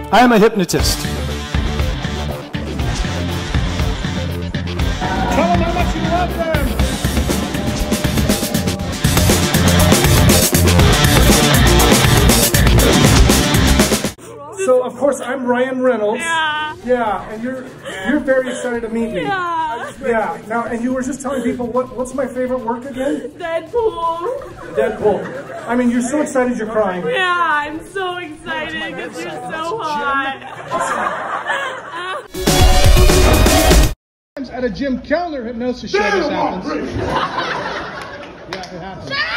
I am a hypnotist. Tell them how much you love them. So of course I'm Ryan Reynolds. Yeah. Yeah, and you're very excited to meet me. Yeah. Yeah. Now, and you were just telling people what's my favorite work again? Deadpool. Deadpool. I mean, you're so excited you're crying. Yeah, I'm so excited because you're so hot. At a Jim Kellner hypnosis show this happens. Yeah, it happens.